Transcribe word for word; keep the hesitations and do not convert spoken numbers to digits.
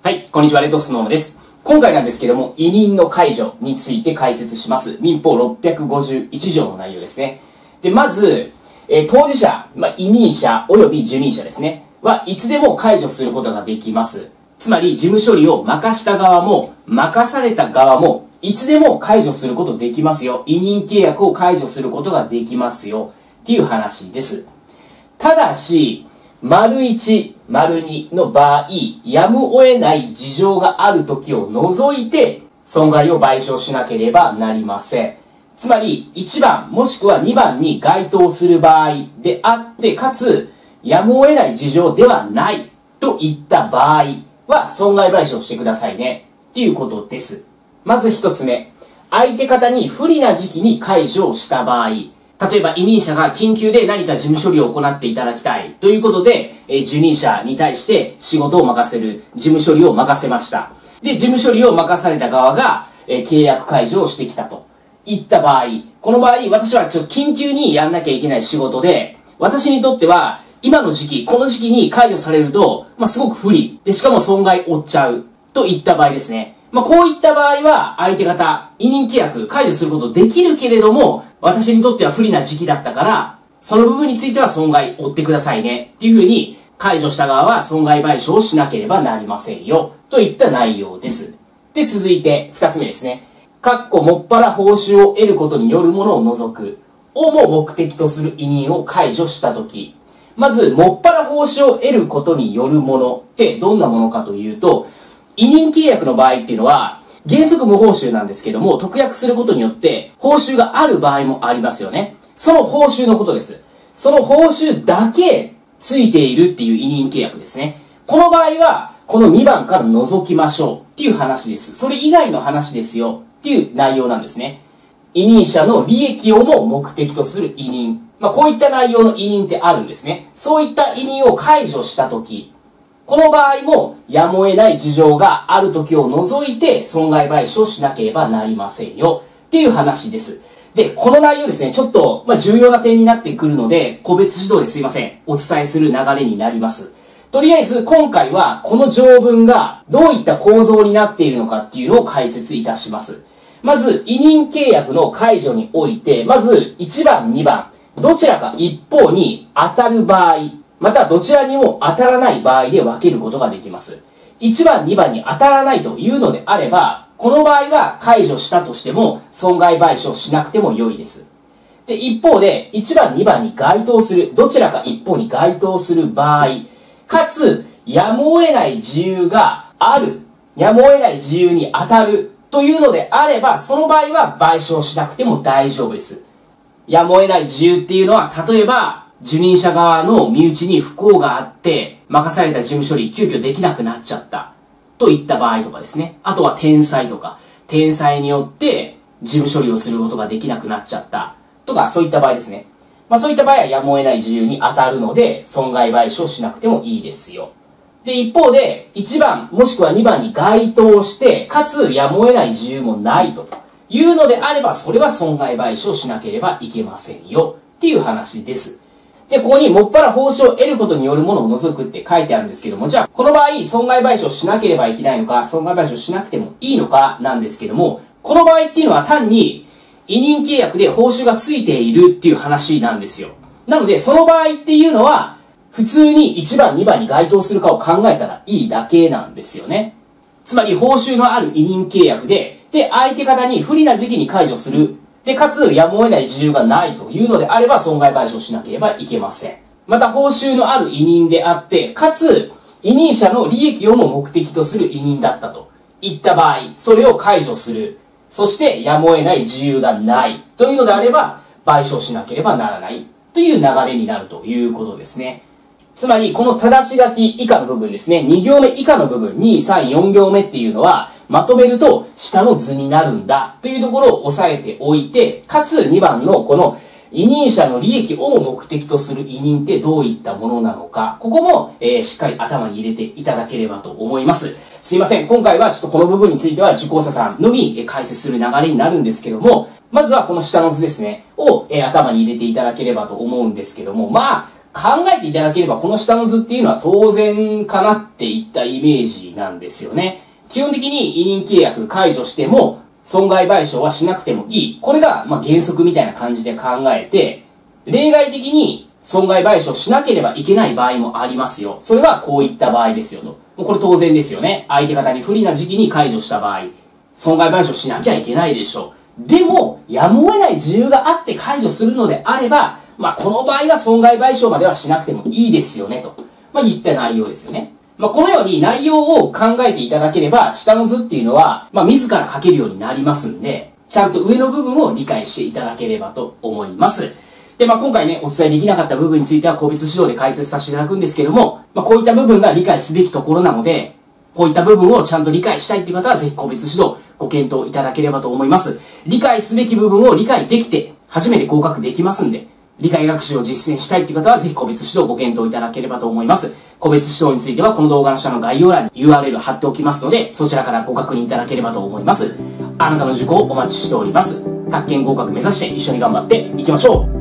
はい、こんにちは、レッドスノーです。今回なんですけども、委任の解除について解説します。民法ろっぴゃくごじゅういち条の内容ですね。で、まず、えー、当事者、まあ、委任者及び受任者ですね、はいつでも解除することができます。つまり、事務処理を任した側も、任された側も、いつでも解除することできますよ。委任契約を解除することができますよ。っていう話です。ただし、丸いち、丸にの場合、やむを得ない事情がある時を除いて、損害を賠償しなければなりません。つまり、いちばんもしくはにばんに該当する場合であって、かつ、やむを得ない事情ではないといった場合は、損害賠償してくださいね。っていうことです。まず一つ目、相手方に不利な時期に解除をした場合、例えば委任者が緊急で何か事務処理を行っていただきたいということで、えー、受任者に対して仕事を任せる、事務処理を任せました。で、事務処理を任された側が、えー、契約解除をしてきたといった場合、この場合、私はちょっと緊急にやんなきゃいけない仕事で、私にとっては今の時期、この時期に解除されると、まあ、すごく不利。で、しかも損害を負っちゃうといった場合ですね。まあ、こういった場合は、相手方、委任契約解除することできるけれども、私にとっては不利な時期だったから、その部分については損害を負ってくださいね。っていうふうに、解除した側は損害賠償をしなければなりませんよ。といった内容です。で、続いて、二つ目ですね。かっこもっぱら報酬を得ることによるものを除く、をも目的とする委任を解除したとき、まず、もっぱら報酬を得ることによるものってどんなものかというと、委任契約の場合っていうのは、原則無報酬なんですけども、特約することによって、報酬がある場合もありますよね。その報酬のことです。その報酬だけついているっていう委任契約ですね。この場合は、このにばんから除きましょうっていう話です。それ以外の話ですよっていう内容なんですね。委任者の利益をも目的とする委任。まあ、こういった内容の委任ってあるんですね。そういった委任を解除したとき、この場合も、やむを得ない事情がある時を除いて損害賠償しなければなりませんよ。っていう話です。で、この内容ですね、ちょっと、まあ、重要な点になってくるので、個別指導ですいません。お伝えする流れになります。とりあえず、今回は、この条文がどういった構造になっているのかっていうのを解説いたします。まず、委任契約の解除において、まず、いちばん、にばん、どちらか一方に当たる場合、またどちらにも当たらない場合で分けることができます。いちばん、にばんに当たらないというのであれば、この場合は解除したとしても損害賠償しなくても良いです。で、一方でいちばん、にばんに該当する、どちらか一方に該当する場合、かつやむを得ない自由がある、やむを得ない自由に当たるというのであれば、その場合は賠償しなくても大丈夫です。やむを得ない自由っていうのは、例えば、受任者側の身内に不幸があって、任された事務処理急遽できなくなっちゃった。といった場合とかですね。あとは転載とか、転載によって事務処理をすることができなくなっちゃった。とか、そういった場合ですね。まあそういった場合はやむを得ない自由に当たるので、損害賠償しなくてもいいですよ。で、一方で、いちばんもしくはにばんに該当して、かつやむを得ない自由もないというのであれば、それは損害賠償しなければいけませんよ。っていう話です。で、ここにもっぱら報酬を得ることによるものを除くって書いてあるんですけども、じゃあ、この場合、損害賠償しなければいけないのか、損害賠償しなくてもいいのかなんですけども、この場合っていうのは単に、委任契約で報酬がついているっていう話なんですよ。なので、その場合っていうのは、普通にいちばん、にばんに該当するかを考えたらいいだけなんですよね。つまり、報酬のある委任契約で、で、相手方に不利な時期に解除する。で、かつ、やむを得ない自由がないというのであれば、損害賠償しなければいけません。また、報酬のある委任であって、かつ、委任者の利益をも目的とする委任だったといった場合、それを解除する。そして、やむを得ない自由がないというのであれば、賠償しなければならないという流れになるということですね。つまり、この正し書き以下の部分ですね、に行目以下の部分、に、さん、よん行目っていうのは、まとめると下の図になるんだというところを押さえておいて、かつにばんのこの委任者の利益をも目的とする委任ってどういったものなのか、ここも、えー、しっかり頭に入れていただければと思います。すいません。今回はちょっとこの部分については受講者さんのみ解説する流れになるんですけども、まずはこの下の図ですね、を、えー、頭に入れていただければと思うんですけども、まあ、 考えていただければこの下の図っていうのは当然かなっていったイメージなんですよね。基本的に委任契約解除しても損害賠償はしなくてもいい。これがまあ原則みたいな感じで考えて、例外的に損害賠償しなければいけない場合もありますよ。それはこういった場合ですよと。もうこれ当然ですよね。相手方に不利な時期に解除した場合、損害賠償しなきゃいけないでしょう。でも、やむを得ない事由があって解除するのであれば、まあこの場合は損害賠償まではしなくてもいいですよねと。まあ言った内容ですよね。まあこのように内容を考えていただければ、下の図っていうのは、まあ自ら書けるようになりますんで、ちゃんと上の部分を理解していただければと思います。で、まあ今回ね、お伝えできなかった部分については個別指導で解説させていただくんですけども、まあこういった部分が理解すべきところなので、こういった部分をちゃんと理解したいという方はぜひ個別指導ご検討いただければと思います。理解すべき部分を理解できて初めて合格できますんで、理解学習を実践したいという方はぜひ個別指導ご検討いただければと思います。個別指導についてはこの動画の下の概要欄に ユーアールエル 貼っておきますので、そちらからご確認いただければと思います。あなたの受講をお待ちしております。宅建合格目指して一緒に頑張っていきましょう。